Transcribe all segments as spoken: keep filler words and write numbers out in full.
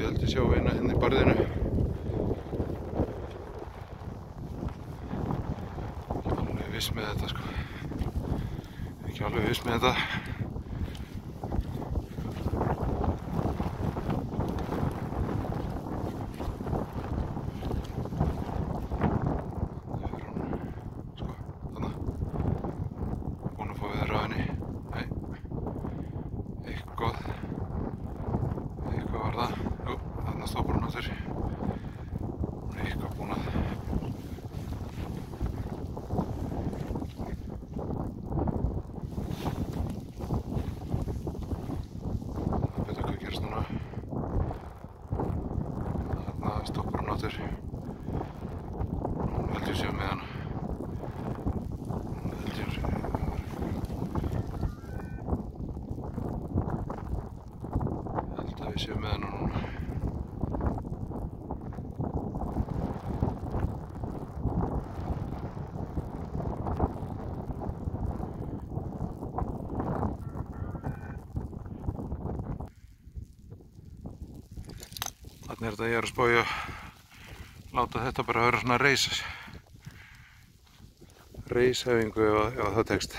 ég held ég sjá eina hérna í barðinu. Ekki alveg viss með þetta sko. Ekki alveg viss með þetta. Við séum með hana núna. Þannig er þetta ég er að spá í að láta þetta bara vera svona reis reisæfingu ef það tekst.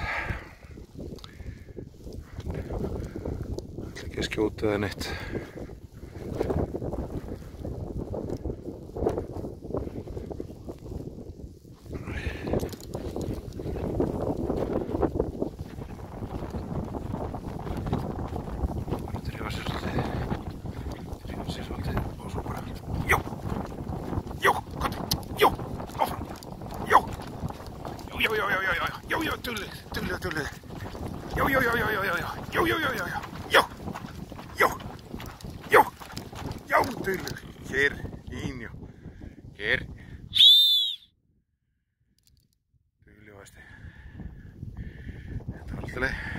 Ekki að skjóta eða neitt. Drífa sér svolítið. Drífa sér svolítið og svo bara. Jó! Jó! Komdu! Jó! Áfram! Jó! Jó, jó, jó, jó, jó, jó, jó, jó, dugleg, dugleg, dugleg. Jó, jó, jó, jó, jó, jó, jó, jó, jó, jó, jó. Dugleg, hér, ín, já, hér, dugleg, Vorsteh, þetta var alltaf leið.